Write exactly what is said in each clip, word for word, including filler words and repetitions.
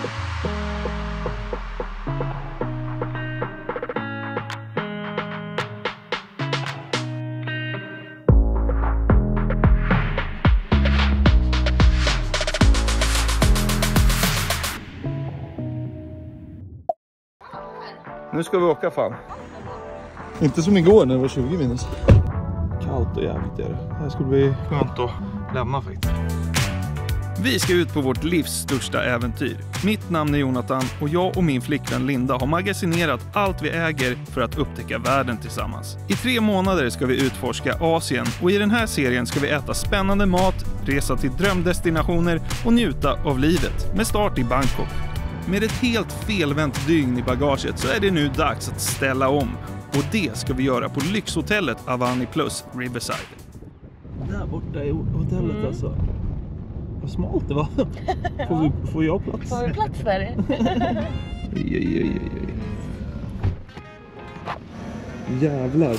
Nu ska vi åka fan. Inte som igår när det var tjugo minus. Kallt och jävligt är det. Det här skulle bli skönt att lämna faktiskt. Vi ska ut på vårt livs största äventyr. Mitt namn är Jonathan och jag och min flickvän Linda har magasinerat allt vi äger för att upptäcka världen tillsammans. I tre månader ska vi utforska Asien och i den här serien ska vi äta spännande mat, resa till drömdestinationer och njuta av livet med start i Bangkok. Med ett helt felvänt dygn i bagaget så är det nu dags att ställa om. Och det ska vi göra på lyxhotellet Avani Plus Riverside. Där borta i hotellet mm. alltså. Vad smalt det var. Får, vi, får jag plats? Får vi plats där? Oj, oj, oj, oj. Jävlar.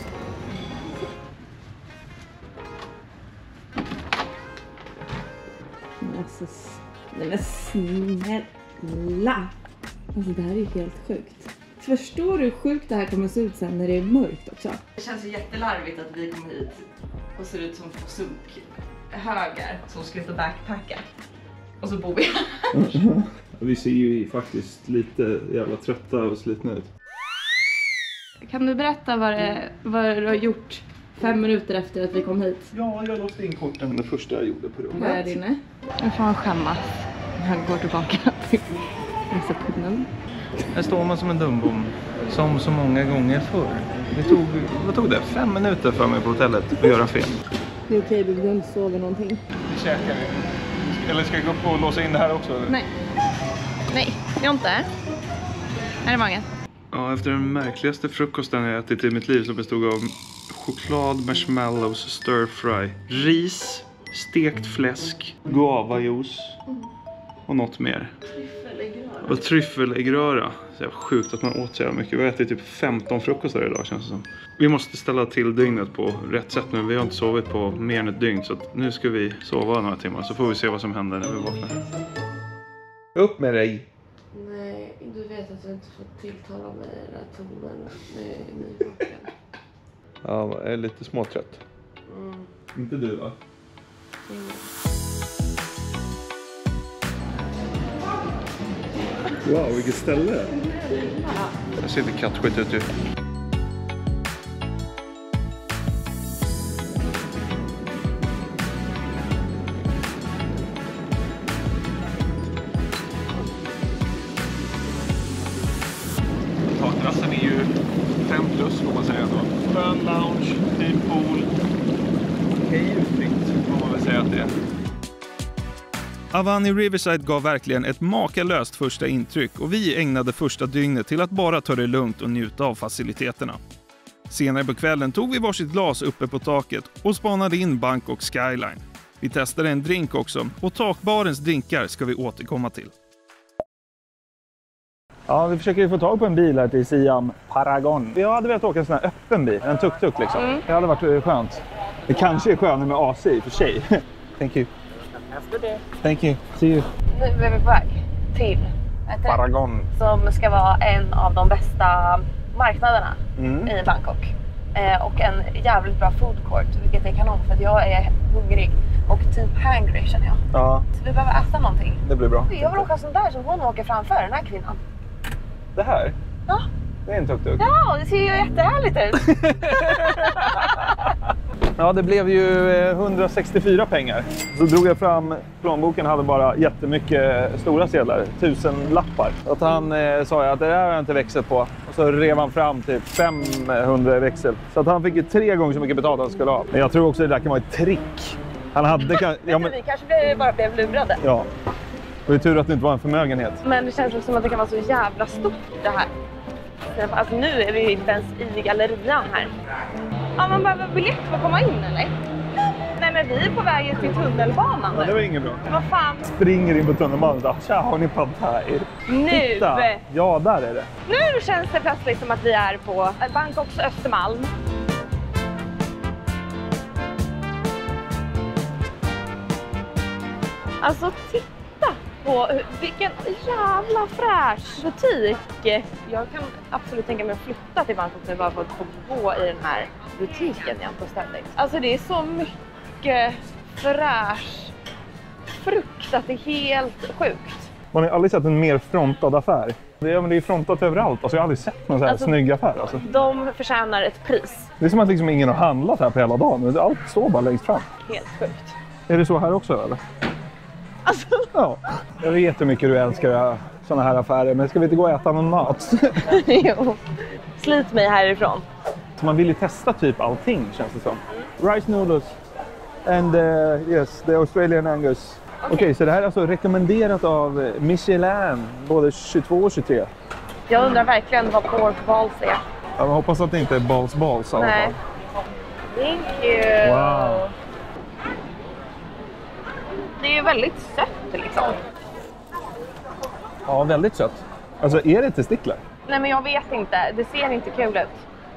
Alltså, nej men snälla. Alltså det här är ju helt sjukt. Förstår du hur sjukt det här kommer se ut sen när det är mörkt också? Det känns ju jättelarvigt att vi kommer hit och ser ut som två sunkhögar som ska ut och backpacka. Och så bor vi här. Vi ser ju faktiskt lite jävla trötta och slitna ut. Kan du berätta vad, det, vad du har gjort fem minuter efter att vi kom hit? Ja, jag låste in korten det första jag gjorde på rummet. Vad är det inne? Nu får han skämmas. Han går tillbaka till receptionen. Här står man som en dumbom, som så många gånger förr. Det tog, vad tog det? Fem minuter för mig på hotellet att göra film. Det är okej, vi behöver inte sova någonting. Käkar vi. Eller ska jag gå upp och låsa in det här också? Eller? Nej. Nej, jag har inte. Här är många. Ja, efter den märkligaste frukosten jag ätit i mitt liv som bestod av choklad, marshmallows, stir fry, ris, stekt fläsk, guavajuice och något mer. Och tryffeläggröra. Så jävla sjukt att man åt så jävla mycket. Vi har ätit typ femton frukostar idag känns det som. Vi måste ställa till dygnet på rätt sätt nu. Vi har inte sovit på mer än ett dygn. Så att nu ska vi sova några timmar. Så får vi se vad som händer när vi vaknar. Upp med dig! Nej, du vet att jag inte får tilltala mig i den här tonen. Nej, nyvaken. Ja, jag är lite småtrött. Mm. Inte du va? Mm. Wow, vilket ställe. Jag ser lite kattskit ut ju. Takterrassen är ju fem plus får man säga då. Skön lounge, fin pool. Okej utsikt får man väl säga att det är. Avani Riverside gav verkligen ett makalöst första intryck och vi ägnade första dygnet till att bara ta det lugnt och njuta av faciliteterna. Senare på kvällen tog vi varsitt glas uppe på taket och spanade in Bangkok Skyline. Vi testade en drink också och takbarens drinkar ska vi återkomma till. Ja, vi försöker få tag på en bil här till Siam Paragon. Jag hade velat åka en sån här öppen bil, en tuk-tuk liksom. Mm. Det hade varit skönt. Det kanske är skönare med A C i för sig. Thank you. Thank you. See you. Nu är vi på väg till Paragon. Som ska vara en av de bästa marknaderna mm. i Bangkok. Eh, och en jävligt bra food court, vilket är kanon för att jag är hungrig och typ hangry känner jag. Ja. Så vi behöver äta någonting. Det blir bra. Jag vill åka sån där som hon åker framför, den här kvinnan. Det här? Ja. Det är en tuk-tuk. Ja, det ser ju jättehärligt ut. Ja, det blev ju hundrasextiofyra pengar. Så drog jag fram plånboken och hade bara jättemycket stora sedlar, tusen lappar. Att han eh, sa jag att det där har jag inte växel på. Och så rev han fram typ femhundra växel. Så att han fick ju tre gånger så mycket betalt han skulle ha. Men jag tror också att det där kan vara ett trick. Han hade... Kan, ja, men, vi kanske blev, bara blev lurade. Ja. Och det är tur att det inte var en förmögenhet. Men det känns som att det kan vara så jävla stort det här. Alltså nu är vi inte ens i gallerian här. Ja, man behöver biljett för att komma in, eller? Nej, men vi är på väg till tunnelbanan. Ja, det var inget bra. Vad fan? Springer in på tunnelbanan och tja, har ni pad thai? Nu! Titta. Ja, där är det. Nu känns det plötsligt som att vi är på Bangkoks Östermalm. Alltså, titta på vilken jävla fräsch butik. Jag kan absolut tänka mig att flytta till Bangkok nu bara för att få gå i den här butiken igen på Stanley. Alltså det är så mycket fräsch frukt att det är helt sjukt. Man har aldrig sett en mer frontad affär. Det är, men det är frontat överallt. Alltså jag har aldrig sett någon så här Alltså, snygg affär. Alltså. De förtjänar ett pris. Det är som att liksom ingen har handlat här på hela dagen. Allt står bara längst fram. Helt sjukt. Är det så här också eller? Alltså... Ja. Jag vet hur mycket du älskar såna här affärer. Men ska vi inte gå och äta någon mat? Jo. Slit mig härifrån. Så man vill ju testa typ allting känns det som. Rice noodles. And uh, yes, the Australian Angus. Okej, okay, så det här är alltså rekommenderat av Michelin, både tjugotvå och tjugotre. Jag undrar verkligen vad pork balls är. Jag hoppas att det inte är balls balls i alla fall. Nej. Thank you. Wow. Det är ju väldigt sött liksom. Ja, väldigt sött. Alltså, är det testiklar? Nej, men jag vet inte. Det ser inte kul ut.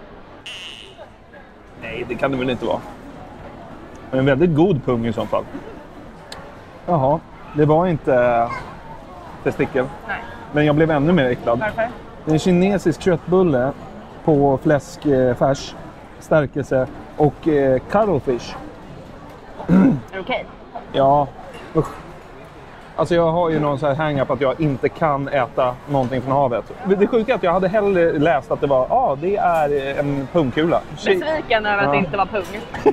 Nej, det kan det väl inte vara. Men en väldigt god pung i så fall. Jaha, det var inte testikel. Nej. Men jag blev ännu mer äcklad. Varför? Det är en kinesisk köttbulle på fläskfärs, stärkelse och eh, cuttlefish. Är det okej? Ja, usch. Alltså jag har ju någon så här hang-up att jag inte kan äta någonting från havet. Det sjuka är att jag hade hellre läst att det var, ja ah, det är en pungkula. Besviken över att Ja. det inte var pung.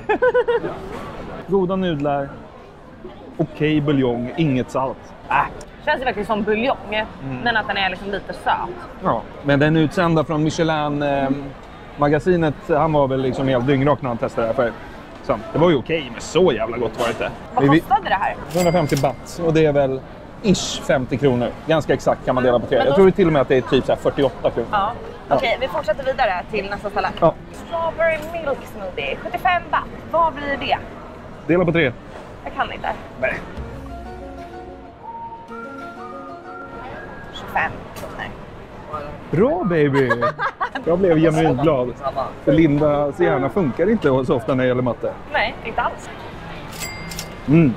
Goda nudlar, okej buljong, inget salt. Äh. Känns det verkligen som buljong, mm. men att den är liksom lite söt. Ja, men den utsända från Michelin-magasinet, eh, han var väl liksom helt dyngrak när han testade det här för. Så, det var ju okej, men så jävla gott var det inte. Vad Vi- kostade det här? hundrafemtio baht och det är väl ish femtio kronor. Ganska exakt kan man dela på tre. Men då- Jag tror till och med att det är typ så här fyrtioåtta kronor. Ja. Okej, vi fortsätter vidare till nästa ställe. Ja. Strawberry milk smoothie, sjuttiofem baht. Vad blir det? Dela på tre. Jag kan inte. Nej. tjugofem kronor. Bra baby! Jag blev genuint glad. För Lindas hjärna funkar inte så ofta när det gäller matte. Nej, inte alls. Mm.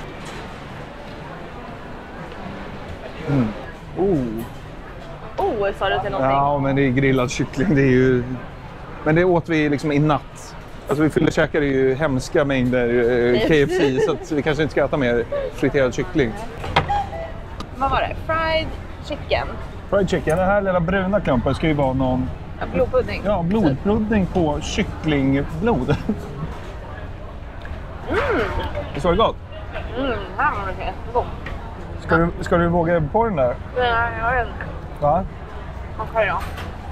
Mm. Oh. Oh, sa du till någonting? Ja, men det är grillad kyckling. Det är ju... Men det åt vi liksom i natt. Alltså vi fyllde käkade ju hemska mängder eh, K F C så att vi kanske inte ska äta mer friterad kyckling. Vad var det? Fried chicken. Fried chicken, den här lilla bruna klumpen ska ju vara någon... Ja, blodpudding. Ja, blodpudding på kycklingblod. Mm. Visst var det gott? Mm, här var det jättegott. Ska du, ska du våga på den där? Nej, jag vet inte. Va? Okej då.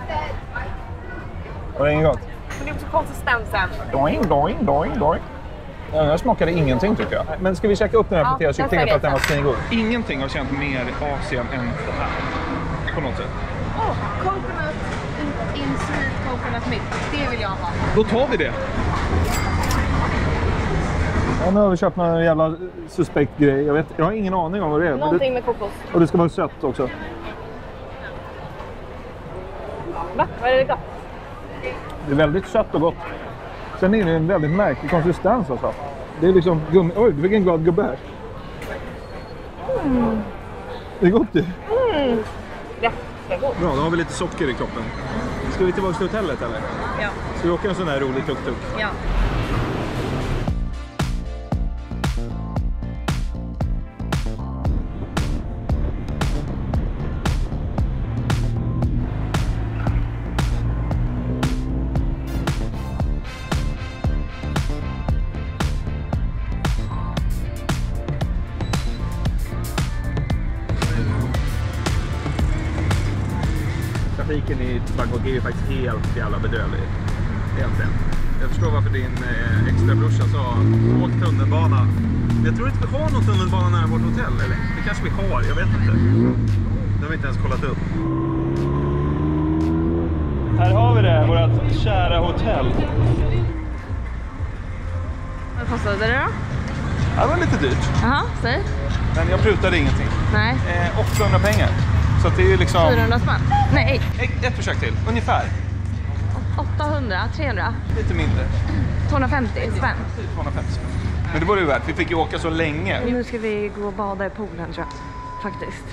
Var det inget gott? Men det är också konsistensen. Doing, doing, doing, doing. Ja, den här smakade ingenting tycker jag. Men ska vi checka upp den här Ja, friterade nästa kycklingen för att den var resa. svingod? Ingenting har känt mer Asien än det här. På något sätt. Oh, coconut in, in sweet coconut milk. Det vill jag ha. Då tar vi det. Ja, nu har vi köpt någon jävla suspekt grej. Jag, vet, jag har ingen aning om vad det är. Men Någonting det, med kokos. och det ska vara sött också. Va? Vad är det gott? Det är väldigt sött och gott. Sen är det en väldigt märklig konsistens alltså. Det är liksom gummi... Oj, vilken glad gubbe här. Mm. Det är gott ju. Mm. Jättegott. Bra, då har vi lite socker i kroppen. Ska vi tillbaka till hotellet eller? Ja. Ska vi åka en sån här rolig tuk-tuk? Ja. Trafiken i Bangkok är ju faktiskt helt jävla bedrövlig. Egentligen. Jag förstår varför din eh, extra brorsa sa åk tunnelbana. Jag tror inte vi har någon tunnelbana nära vårt hotell, eller? Det kanske vi har, jag vet inte. Det har vi inte ens kollat upp. Här har vi det, vårt kära hotell. Vad kostade det då? Det var lite dyrt, Jaha, säg. men jag prutade ingenting. Nej. Eh, åttahundra pengar. Så att det är ju liksom... fyrahundra spänn? Nej. Ett, ett försök till, ungefär. åttahundra, trehundra, Lite mindre. tvåhundrafemtio spänn. tvåhundrafemtio spänn. Men det var det ju värt, vi fick ju åka så länge. Nu ska vi gå och bada i poolen tror jag. faktiskt.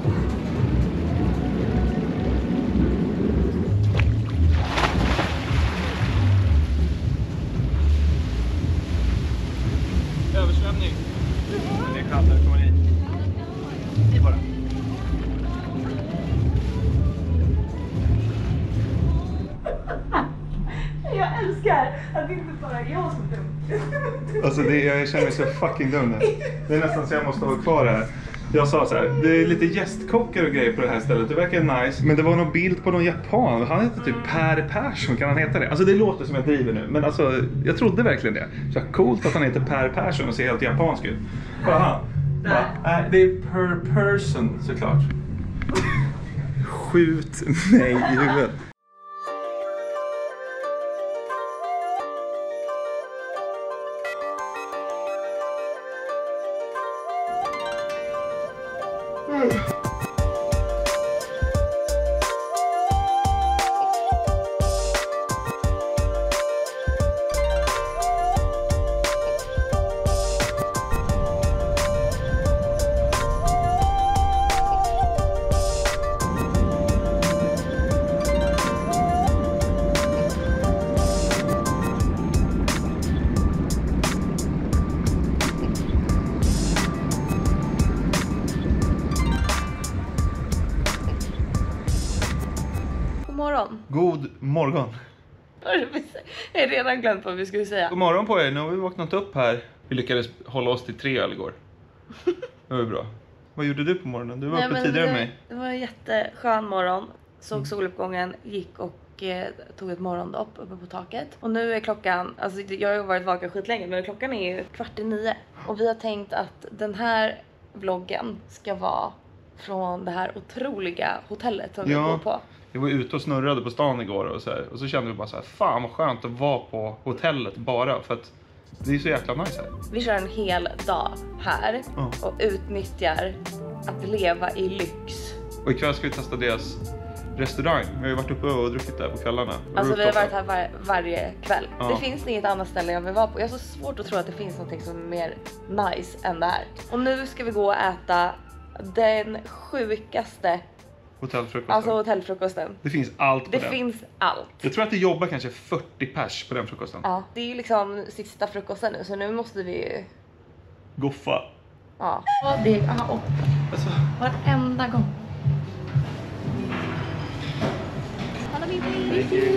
Översvämning. Det är kallt när vi kommer hit. Bara. Jag älskar att det inte bara är jag som är dum. Alltså det, jag känner mig så fucking dum nu. Det är nästan så jag måste hålla kvar det här. Jag sa så här, det är lite gästkockar och grejer på det här stället. Det verkar nice. Men det var någon bild på någon japan. Han heter typ Per Persson, kan han heta det? Alltså det låter som jag driver nu. Men alltså, jag trodde verkligen det. Så coolt att han heter Per Persson och ser helt japansk ut. Aha. Ja, det är per person såklart. Skjut mig i huvudet. Morgon. God morgon. Jag har redan glömt vad vi skulle säga. God morgon på er, nu har vi vaknat upp här. Vi lyckades hålla oss till tre öl igår. Det var bra. Vad gjorde du på morgonen? Du var Nej, uppe men tidigare det, än mig. Det var en jätteskön morgon. Såg soluppgången, gick och eh, tog ett morgondopp uppe på taket. Och nu är klockan, alltså jag har ju varit vaken skitlänge, men klockan är ju kvart i nio. Och vi har tänkt att den här vloggen ska vara från det här otroliga hotellet som Ja. vi bor på. Jag var ute och snurrade på stan igår och så här, och så kände vi bara så här, fan vad skönt att vara på hotellet bara för att det är så jäkla nice här. Vi kör en hel dag här Ja. och utnyttjar att leva i lyx. Och ikväll ska vi testa deras restaurang. Vi har ju varit uppe och druckit där på kvällarna. Alltså vi har varit här var, varje kväll. Ja. Det finns inget annat ställe jag vill vara på. Jag har så svårt att tro att det finns något som är mer nice än det här. Och nu ska vi gå och äta den sjukaste, Hotellfrukosten. alltså hotellfrukosten. Det finns allt på Det den. finns allt. Jag tror att det jobbar kanske fyrtio pers på den frukosten. Ja, det är ju liksom sista frukosten nu, så nu måste vi ju... Goffa. Ja, och det ja, och Alltså, varenda gång. Hallå min baby.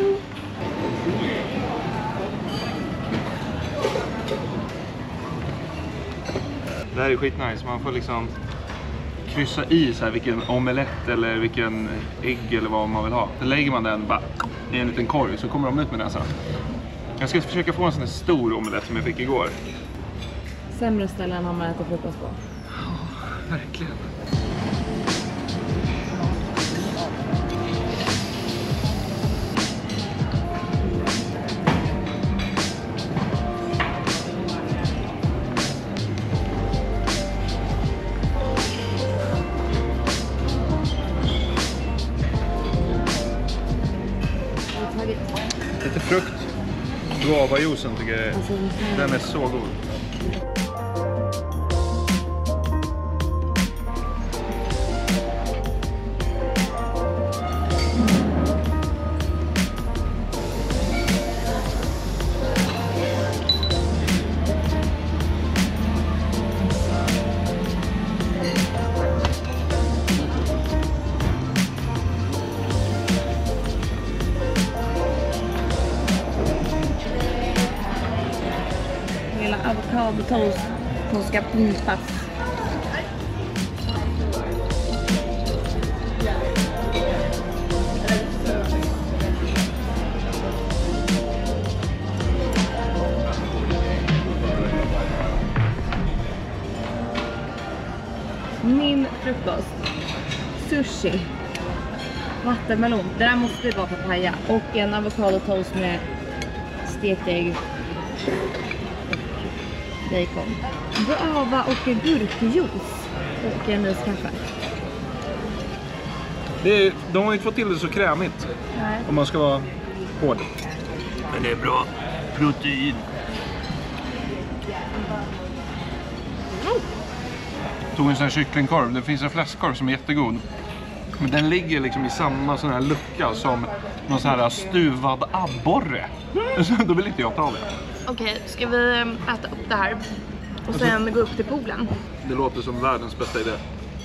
det här är skitnice. Man får liksom kryssa i så här vilken omelett eller vilken ägg eller vad man vill ha. Då lägger man den bara i en liten korg så kommer de ut med den sen. Jag ska försöka få en sån här stor omelett som jag fick igår. Sämre ställen har man ätit frukost på. Verkligen. Lite frukt. Guavajuicen tycker jag är, Alltså, den är så god. hela avokadotoast som ska pimpas. Min frukost. Sushi. Vattenmelon. Det där måste vara papaya. Och en avokadotoast med stekt ägg. Bacon. Guava och gurkjuice. Och en iskaffe. Det är, de har inte fått till det så krämigt. Nej. Om man ska vara hård. Men det är bra protein. tog en sån här kycklingkorv. Det finns en fläskkorv som är jättegod. Men den ligger liksom i samma sån här lucka som någon sån här stuvad abborre. Så då vill inte jag ta det. Okej, ska vi äta upp det här och sen gå upp till poolen? Det låter som världens bästa idé.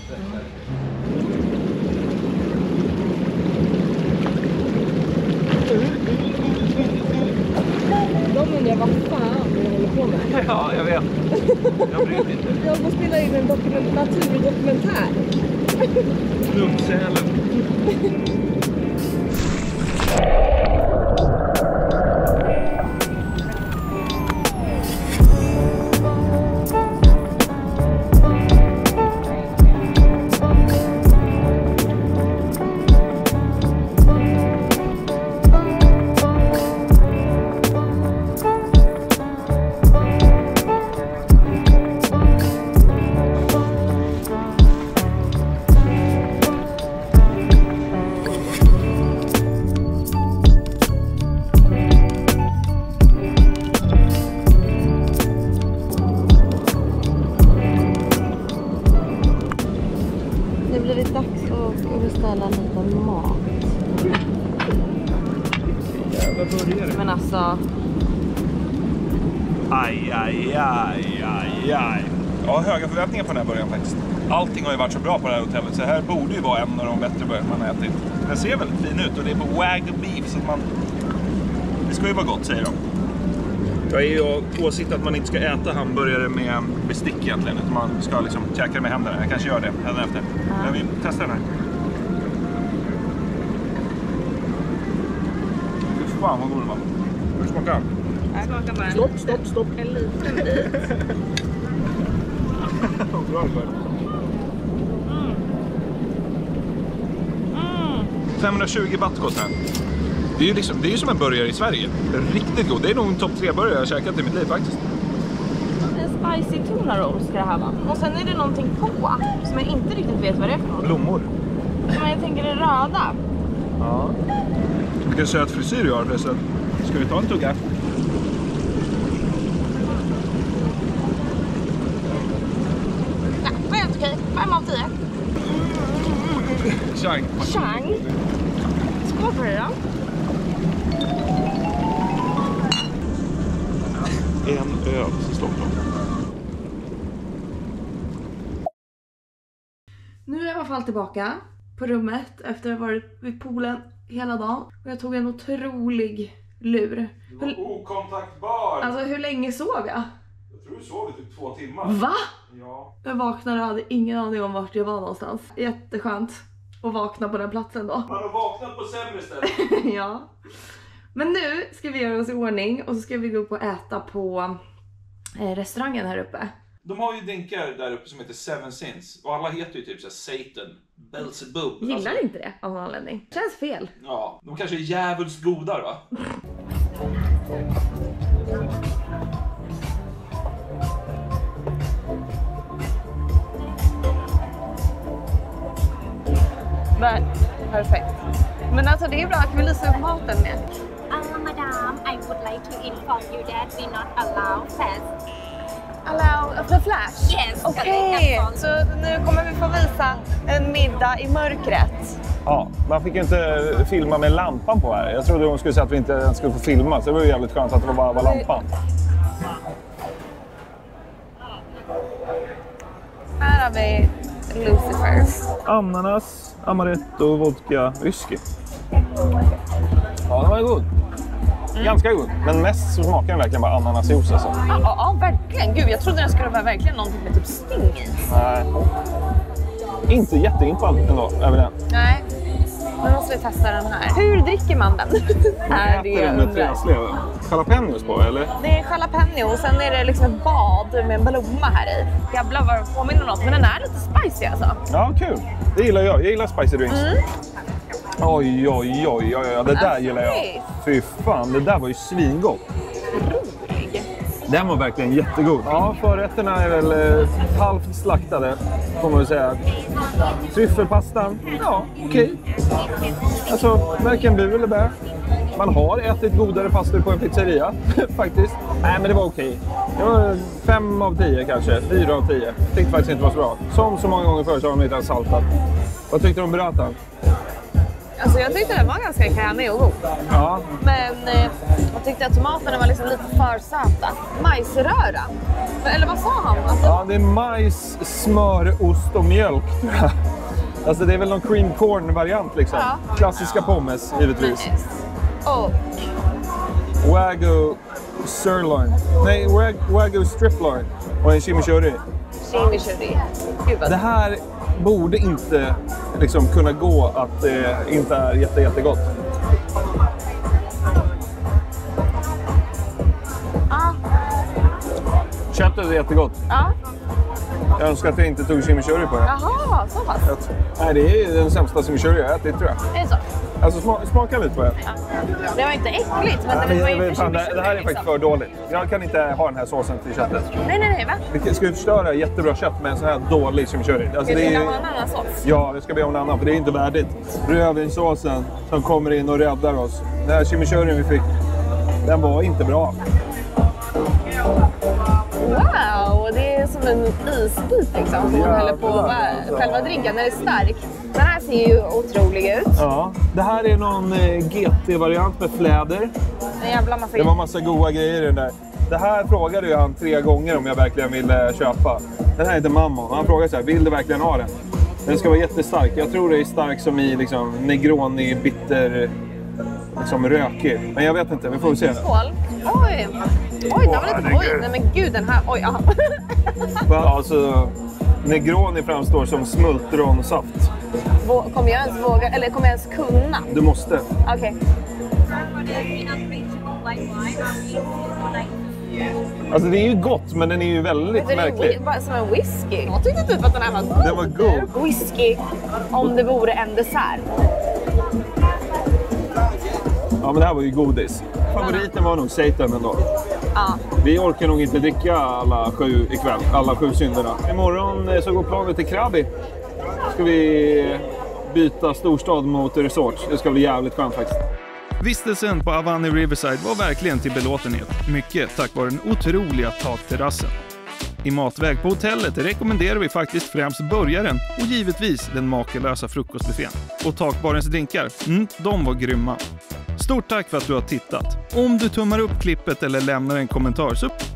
De undrar vad fan vi håller på med. Ja, jag vet. Jag bryr mig inte. Jag får spela in en dokument- naturdokumentär. Klumpsälen. Men alltså... Aj, aj, aj, aj, aj. Ja, höga förväntningar på den här början faktiskt. Allting har ju varit så bra på det här hotellet, så här borde ju vara en av de bättre början man har ätit. Den ser väldigt fin ut och det är på Wagyu beef, så att man... Det ska ju vara gott, säger de. Jag är ju åsikt att man inte ska äta hamburgare med bestick egentligen, utan man ska liksom käka det med händerna. Jag kanske gör det även efter. Men vi testar den här. Fy fan vad god den var. Hur smakar den? Jag smakar bara Stopp, stopp, stopp. en liten bit. Bra, bra. femhundratjugo baht kostar den. Det är ju liksom, det är ju som en burgare i Sverige. Det är riktigt god. Det är nog en topp tre burgare jag har käkat i mitt liv faktiskt. En spicy tuna roll ska det här vara. Och sen är det någonting på som jag inte riktigt vet vad det är för något. Blommor. Men jag tänker det röda. Ja. Vilken söt frisyr du har förresten. Ska vi ta en tugga? Ja, det är helt okej. Fem av tio. Chang. Chang. Skål för det då. En öl så Stockholm. Nu är jag i alla fall tillbaka på rummet efter att ha varit vid poolen hela dagen. Och jag tog en otrolig lur. Du var okontaktbar. Alltså hur länge sov jag? Jag tror du sov i typ två timmar. Va? Ja. Jag vaknade och hade ingen aning om vart jag var någonstans. Jätteskönt att vakna på den platsen då. Man har vaknat på sämre ställen. Ja. Men nu ska vi göra oss i ordning och så ska vi gå upp och äta på eh, restaurangen här uppe. De har ju drinkar där uppe som heter Seven Sins. Och alla heter ju typ så här Satan, Belzebub. Gillar alltså, inte det av någon anledning. Känns fel. Ja, de kanske är djävulskt godar va? Där. Perfekt. Men alltså det är bra att vi lyser upp maten med. Uh, madam, I would like to inform you that we not allow pets. Allow the flash? Yes. Okej, okay. Så nu kommer vi få visa en middag i mörkret. Ja, man fick ju inte filma med lampan på här. Jag trodde hon skulle säga att vi inte ens skulle få filma, så det var ju jävligt skönt att det bara var lampan. Här har vi Lucifers. Ananas, amaretto, vodka, whisky. Ja, den var god. Ganska god. Men mest så smakar den verkligen bara ananasjuice alltså. Ja, ja, ja, verkligen. Gud, jag trodde den skulle vara verkligen någonting med typ sting i. Nej. Inte jätteinfall ändå över den. Nej. Nu måste vi testa den här. Hur dricker man den? Är det den med träslev? Jalapenos på, eller? Det är jalapeno och sen är det liksom ett bad med en blomma här i. Jävlar vad det påminner något, men den är lite spicy alltså. Ja, kul. Det gillar jag. Jag gillar spicy drinks. Mm. Oj, oj, oj, oj, oj. Det där gillar jag. Fy fan, det där var ju svingott. Rolig. Den var verkligen jättegod. Ja, förrätterna är väl eh, halvt slaktade, får man väl säga. Tryffelpastan, ja, okej. Okay. Alltså, varken bu eller bär. man har ätit godare pastor på en pizzeria, faktiskt. Nej, men det var okej. Det var fem av tio kanske, fyra av tio. Tyckte faktiskt inte var så bra. Som så många gånger förr så har de inte ens saltat. Vad tyckte du om burratan? Alltså jag tyckte den var ganska krämig och god. Ja. Men eh, jag tyckte att tomaterna var liksom lite för söta. Majsröra. Eller vad sa han? Alltså, Ja, det är majs, smör, ost och mjölk, tror jag. Alltså det är väl någon cream corn-variant liksom. Ja. Klassiska pommes, givetvis. nice. Och Wagyu sirloin. Nej, wag, wagyu striploin. Och en chimichurri. chimichurri. Gud vad Det här borde inte liksom kunna gå att det inte är jätte, jättegott. Ja. Köttet är jättegott. Ja. Jag önskar att jag inte tog chimichurri på det. Jaha, så pass. Nej, det är den sämsta chimichurri jag ätit, tror jag. Är det så? Alltså sma, smaka lite på det. Ja. Det var inte äckligt, men Nej, det var men, ju inte fan, det, chimichurri, det här är liksom. faktiskt för dåligt. Jag kan inte ha den här såsen till köttet. Nej, nej, nej, va? Vi ska vi förstöra jättebra kött med en sån här dålig chimichurri. Alltså, Ska det du är, ha en annan sås? ja, det ska bli om en annan, för det är inte värdigt. Rödvinssåsen som kommer in och räddar oss. Den här chimichurrin vi fick, den var inte bra. Wow, det är som en isbit liksom som man Ja, häller på det där, va- alltså. själva drinken. Den är stark. Den här ser ju otrolig ut. Ja, det här är någon eh, G T-variant med fläder. En jävla massa Det var massa goda grejer i den där. Det här frågade ju han tre gånger om jag verkligen ville köpa. Den här heter Mammon. Han frågade så här, vill du verkligen ha den? Den ska vara jättestark. Jag tror det är stark som i liksom, Negroni, bitter, liksom rökig. Men jag vet inte, vi får se. Skål. Oj, oj, den var lite... Oj, nej men gud den här... Oj, ja. Va? Alltså, Negroni framstår som smultronsaft. Vå- Kommer jag ens våga, eller kommer jag ens kunna? Du måste. Okej. Alltså det är ju gott, men den är ju väldigt Den är märklig. wi- bara som en whisky. Jag tyckte typ att den här var god. Den var god. Whisky, om det vore en dessert. Ja, men det här var ju godis. Favoriten var nog Satan ändå. Ja. Vi orkar nog inte dricka alla sju ikväll, alla sju synderna. Imorgon eh, så går planet till Krabi. Ska vi byta storstad mot resort. Det ska bli jävligt skönt faktiskt. Vistelsen på Avani Riverside var verkligen till belåtenhet. Mycket tack vare den otroliga takterrassen. I matväg på hotellet rekommenderar vi faktiskt främst burgaren och givetvis den makelösa frukostbuffén. Och takbarens drinkar, mm, de var grymma. Stort tack för att du har tittat. Om du tummar upp klippet eller lämnar en kommentar så